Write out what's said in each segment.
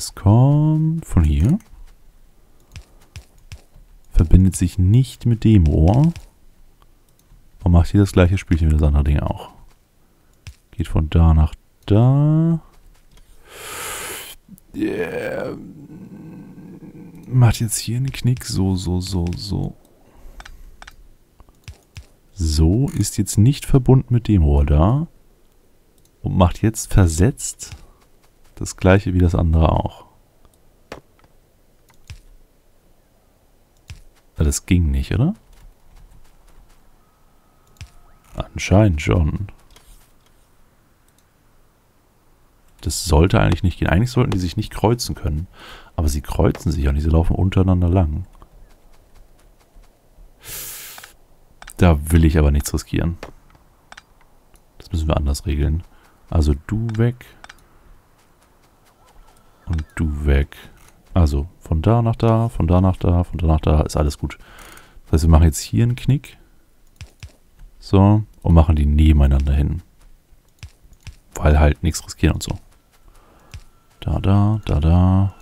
Es kommt von hier. Verbindet sich nicht mit dem Rohr. Und macht hier das gleiche Spielchen wie das andere Ding auch. Geht von da nach da. Yeah. Macht jetzt hier einen Knick. So. So ist jetzt nicht verbunden mit dem Rohr da. Und macht jetzt versetzt das gleiche wie das andere auch. Ja, das ging nicht, oder? Anscheinend schon. Das sollte eigentlich nicht gehen. Eigentlich sollten die sich nicht kreuzen können. Aber sie kreuzen sich ja nicht. Sie laufen untereinander lang. Da will ich aber nichts riskieren. Das müssen wir anders regeln. Also du weg. Und du weg. Also von da nach da, von da nach da, von da nach da. Ist alles gut. Das heißt, wir machen jetzt hier einen Knick. So. Und machen die nebeneinander hin. Weil halt nichts riskieren und so. Da.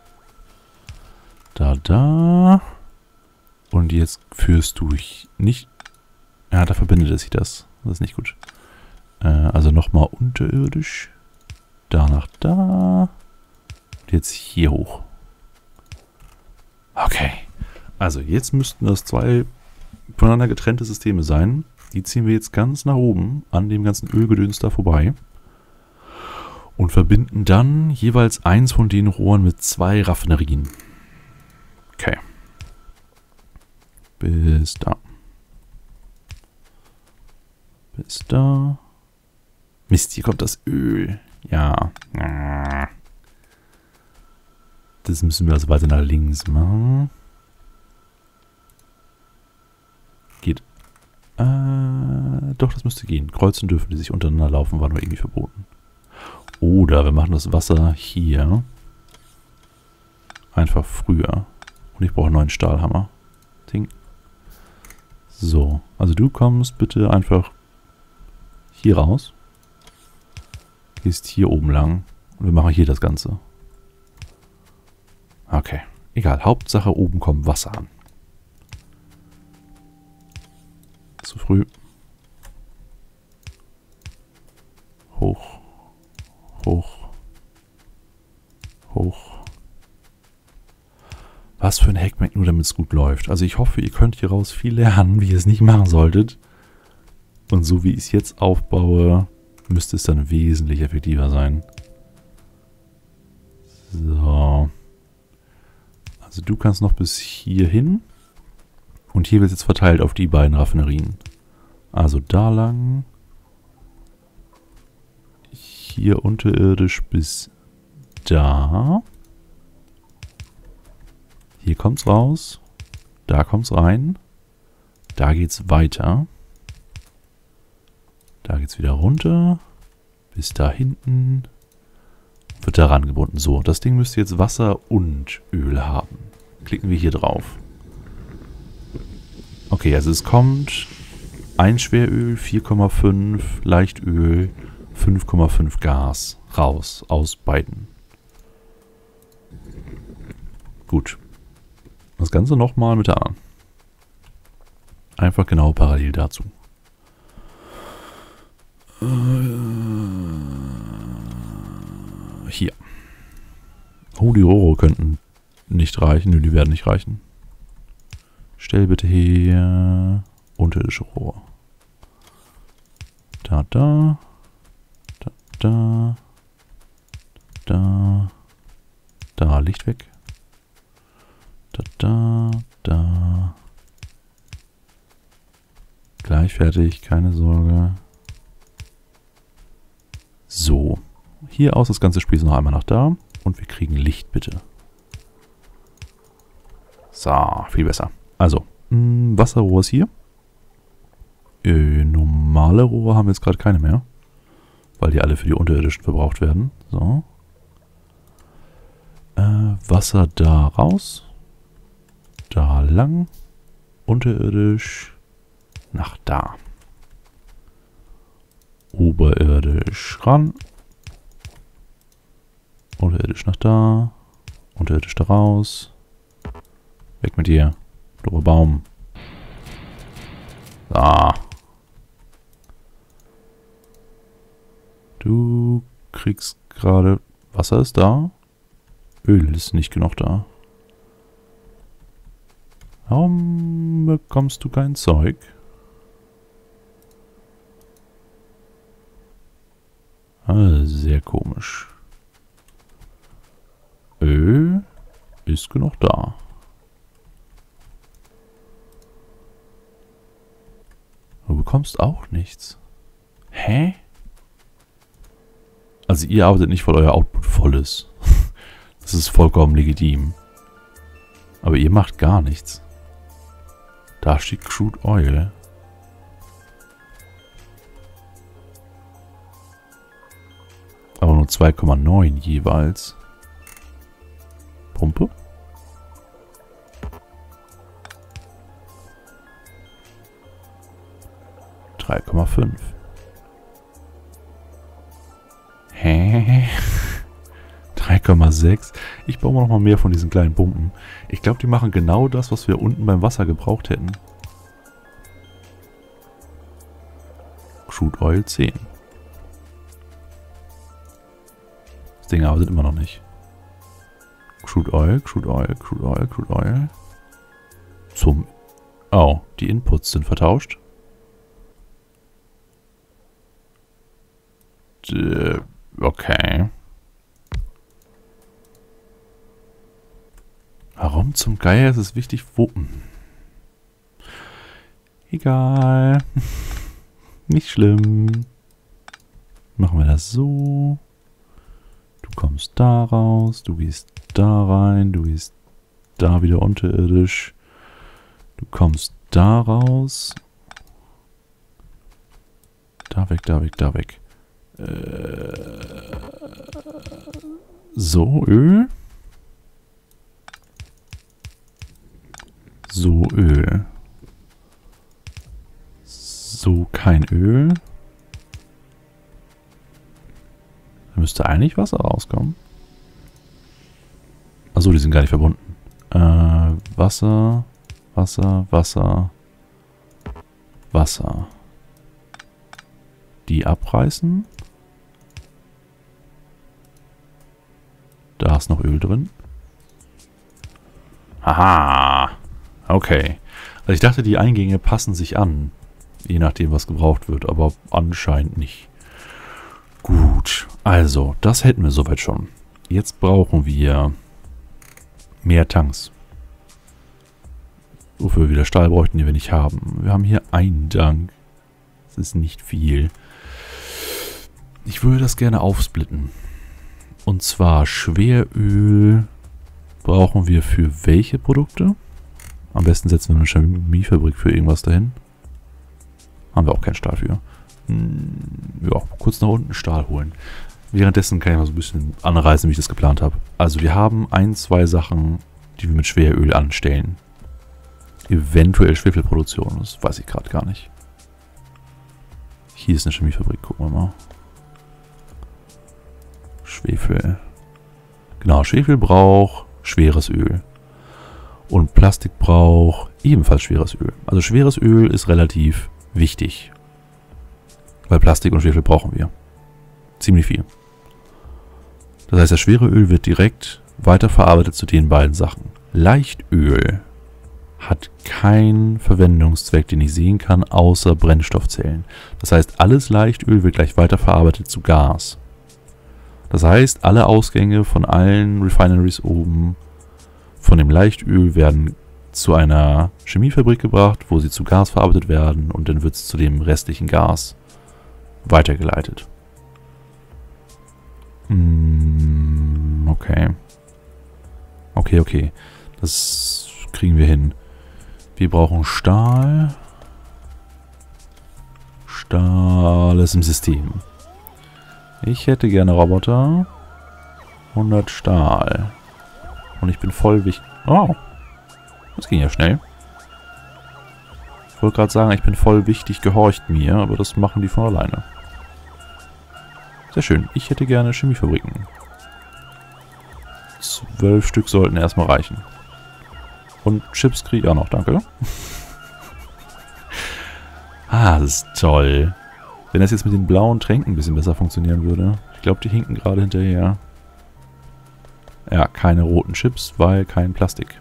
Und jetzt führst du nicht... Ja, da verbindet es sich das. Das ist nicht gut. Also nochmal unterirdisch. Da nach da. Und jetzt hier hoch. Okay. Also jetzt müssten das zwei voneinander getrennte Systeme sein. Die ziehen wir jetzt ganz nach oben an dem ganzen Ölgedöns da vorbei. Und verbinden dann jeweils eins von den Rohren mit 2 Raffinerien. Okay. Bis da. Bis da. Mist, hier kommt das Öl. Ja. Das müssen wir also weiter nach links machen. Geht. Doch, das müsste gehen. Kreuzen dürfen die sich untereinander laufen, war nur irgendwie verboten. Oder wir machen das Wasser hier einfach früher. Und ich brauche einen neuen Stahlhammer. Ding. So, also du kommst bitte einfach hier raus. Gehst hier oben lang. Und wir machen hier das Ganze. Okay, egal. Hauptsache oben kommt Wasser an. Zu früh. Hoch. Was für ein Hackmack nur, damit es gut läuft. Also ich hoffe, ihr könnt hieraus viel lernen, wie ihr es nicht machen solltet. Und so wie ich es jetzt aufbaue, müsste es dann wesentlich effektiver sein. So. Also du kannst noch bis hier hin. Und hier wird es jetzt verteilt auf die beiden Raffinerien. Also da lang. Hier unterirdisch bis da. Hier kommt's raus. Da kommt's rein. Da geht's weiter. Da geht's wieder runter. Bis da hinten. Wird da rangebunden. So, das Ding müsste jetzt Wasser und Öl haben. Klicken wir hier drauf. Okay, also es kommt ein Schweröl, 4,5 Leichtöl, 5,5 Gas raus aus beiden. Gut. Das Ganze nochmal mit der anderen. Einfach genau parallel dazu. Hier. Oh, die Rohre könnten nicht reichen. Nö, die werden nicht reichen. Stell bitte her unterirdische Rohre. Da. Da, Licht weg. Da. Gleich fertig, keine Sorge. So. Hier aus das ganze Spiel ist noch einmal nach da. Und wir kriegen Licht, bitte. So, viel besser. Also, Wasserrohr ist hier. Normale Rohre haben wir jetzt gerade keine mehr. Weil die alle für die Unterirdischen verbraucht werden. So. Wasser da raus. Da lang. Unterirdisch. Nach da. Oberirdisch ran. Unterirdisch nach da. Unterirdisch da raus. Weg mit dir. Doofer Baum. Ah. Du kriegst gerade... Wasser ist da. Öl ist nicht genug da. Warum bekommst du kein Zeug? Ah, sehr komisch. Öl ist genug da. Du bekommst auch nichts. Hä? Also ihr arbeitet nicht, weil euer Output voll ist. Das ist vollkommen legitim. Aber ihr macht gar nichts. Da steht Crude Oil. Aber nur 2,9 jeweils. Pumpe? $3,5. Hä? 3,6. Ich baue noch mal mehr von diesen kleinen Pumpen. Ich glaube, die machen genau das, was wir unten beim Wasser gebraucht hätten. Crude Oil 10. Das Ding arbeitet immer noch nicht. Crude Oil, Crude Oil, Crude Oil, Crude Oil. Zum... Oh, die Inputs sind vertauscht. Okay. Warum zum Geier ist es wichtig, wo... Egal. Nicht schlimm. Machen wir das so. Du kommst da raus, du gehst da rein, du gehst da wieder unterirdisch. Du kommst da raus. Da weg, da weg, da weg. So, Öl. So, Öl. So, kein Öl. Da müsste eigentlich Wasser rauskommen. Achso, die sind gar nicht verbunden. Wasser, Wasser, Wasser, Wasser. Die abreißen. Da ist noch Öl drin. Haha. Okay. Also ich dachte, die Eingänge passen sich an. Je nachdem, was gebraucht wird. Aber anscheinend nicht. Gut. Also, das hätten wir soweit schon. Jetzt brauchen wir mehr Tanks. Wofür wir wieder Stahl bräuchten, die wir nicht haben. Wir haben hier einen Tank. Das ist nicht viel. Ich würde das gerne aufsplitten. Und zwar Schweröl brauchen wir für welche Produkte? Am besten setzen wir eine Chemiefabrik für irgendwas dahin. Haben wir auch keinen Stahl für. Ja, kurz nach unten Stahl holen. Währenddessen kann ich mal so ein bisschen anreißen, wie ich das geplant habe. Also wir haben 1, 2 Sachen, die wir mit Schweröl anstellen. Eventuell Schwefelproduktion, das weiß ich gerade gar nicht. Hier ist eine Chemiefabrik, gucken wir mal. Schwefel. Genau, Schwefel braucht schweres Öl. Und Plastik braucht ebenfalls schweres Öl. Also schweres Öl ist relativ wichtig. Weil Plastik und Schwefel brauchen wir. Ziemlich viel. Das heißt, das schwere Öl wird direkt weiterverarbeitet zu den beiden Sachen. Leichtöl hat keinen Verwendungszweck, den ich sehen kann, außer Brennstoffzellen. Das heißt, alles Leichtöl wird gleich weiterverarbeitet zu Gas. Das heißt, alle Ausgänge von allen Refineries oben von dem Leichtöl werden zu einer Chemiefabrik gebracht, wo sie zu Gas verarbeitet werden und dann wird es zu dem restlichen Gas weitergeleitet. Okay. Okay. Das kriegen wir hin. Wir brauchen Stahl. Stahl ist im System. Ich hätte gerne Roboter. 100 Stahl. Und ich bin voll wichtig. Oh. Das ging ja schnell. Ich wollte gerade sagen, ich bin voll wichtig, gehorcht mir, aber das machen die von alleine. Sehr schön. Ich hätte gerne Chemiefabriken. 12 Stück sollten erstmal reichen. Und Chips kriege ich auch noch, danke. Ah, das ist toll. Wenn das jetzt mit den blauen Tränken ein bisschen besser funktionieren würde. Ich glaube, die hinken gerade hinterher. Ja, keine roten Chips, weil kein Plastik.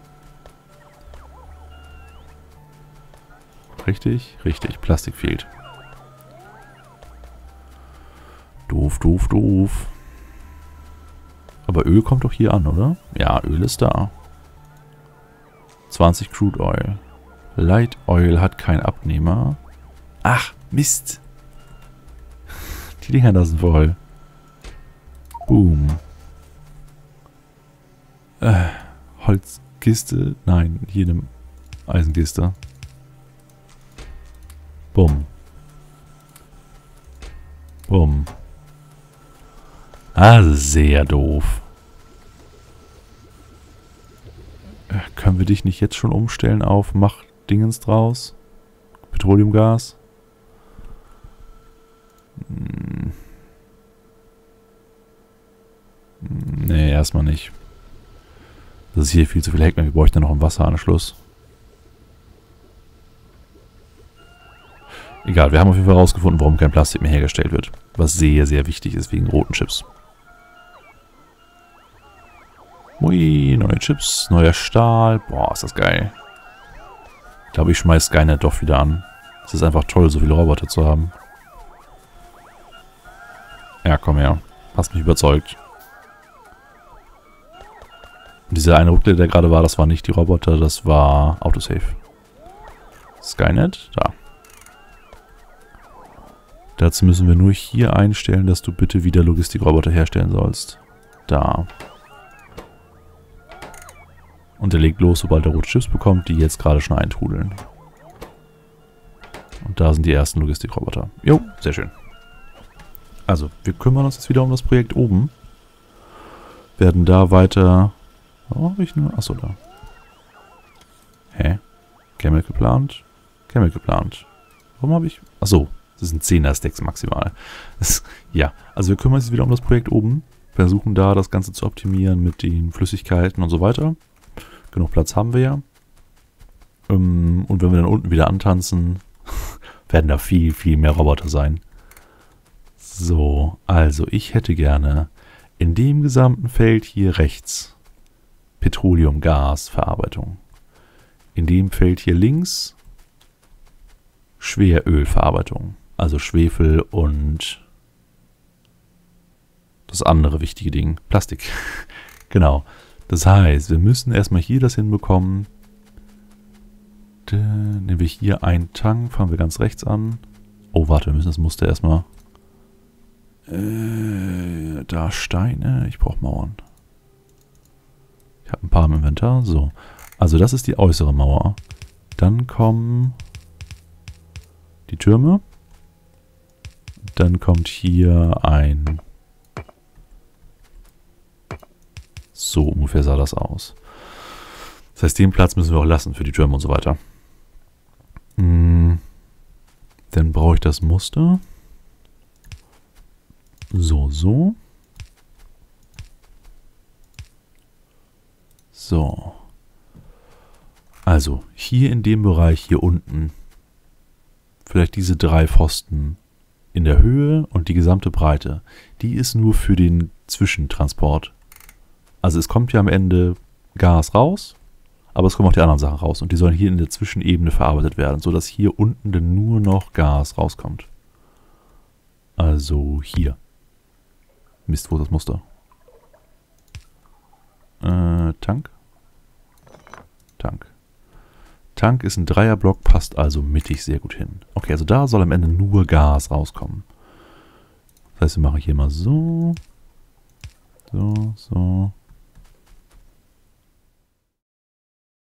Richtig? Richtig, Plastik fehlt. Doof, doof, doof. Aber Öl kommt doch hier an, oder? Ja, Öl ist da. 20 Crude Oil. Light Oil hat keinen Abnehmer. Ach, Mist. Die Dinger da sind voll. Boom. Holzkiste? Nein, hier eine Eisenkiste. Bumm. Bumm. Ah, sehr doof. Können wir dich nicht jetzt schon umstellen auf Mach Dingens draus? Petroleumgas? Nee, erstmal nicht. Das ist hier viel zu viel Heck. Wir bräuchten noch einen Wasseranschluss. Egal, wir haben auf jeden Fall herausgefunden, warum kein Plastik mehr hergestellt wird. Was sehr, sehr wichtig ist wegen roten Chips. Ui, neue Chips, neuer Stahl. Boah, ist das geil. Ich glaube, ich schmeiß Skynet doch wieder an. Es ist einfach toll, so viele Roboter zu haben. Ja, komm her. Hast mich überzeugt. Und dieser eine Ruckler, der gerade war, das war nicht die Roboter, das war Autosave. Skynet, da. Dazu müssen wir nur hier einstellen, dass du bitte wieder Logistikroboter herstellen sollst. Da. Und er legt los, sobald er rote Chips bekommt, die jetzt gerade schon eintrudeln. Und da sind die ersten Logistikroboter. Jo, sehr schön. Also, wir kümmern uns jetzt wieder um das Projekt oben. Werden da weiter... Oh, habe ich nur... Achso, da. Hä? Chemical Plant? Chemical Plant. Warum habe ich... Achso, das sind 10er-Stacks maximal. Ja, also wir kümmern uns jetzt wieder um das Projekt oben. Versuchen da das Ganze zu optimieren mit den Flüssigkeiten und so weiter. Genug Platz haben wir ja. Und wenn wir dann unten wieder antanzen, werden da viel, viel mehr Roboter sein. So, also ich hätte gerne in dem gesamten Feld hier rechts Petroleumgasverarbeitung. In dem Feld hier links Schwerölverarbeitung. Also Schwefel und das andere wichtige Ding, Plastik. Genau. Das heißt, wir müssen erstmal hier das hinbekommen. Nehmen wir hier einen Tank, fangen wir ganz rechts an. Oh, warte, wir müssen das Muster erstmal... da Steine, ich brauche Mauern. Ich habe ein paar im Inventar. So, also das ist die äußere Mauer. Dann kommen die Türme. Dann kommt hier ein... So ungefähr sah das aus. Das heißt, den Platz müssen wir auch lassen für die Türme und so weiter. Dann brauche ich das Muster. So, so. So. Also, hier in dem Bereich hier unten vielleicht diese 3 Pfosten in der Höhe und die gesamte Breite. Die ist nur für den Zwischentransport. Also es kommt ja am Ende Gas raus, aber es kommen auch die anderen Sachen raus. Und die sollen hier in der Zwischenebene verarbeitet werden, sodass hier unten dann nur noch Gas rauskommt. Also hier. Mist, wo ist das Muster? Tank. Tank. Tank ist ein Dreierblock, passt also mittig sehr gut hin. Okay, also da soll am Ende nur Gas rauskommen. Das heißt, wir machen hier mal so. So, so.